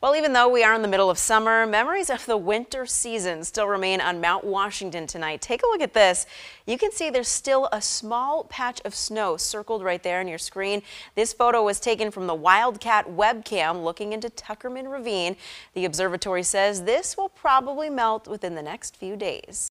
Well, even though we are in the middle of summer, memories of the winter season still remain on Mount Washington tonight. Take a look at this. You can see there's still a small patch of snow circled right there on your screen. This photo was taken from the Wildcat webcam looking into Tuckerman Ravine. The observatory says this will probably melt within the next few days.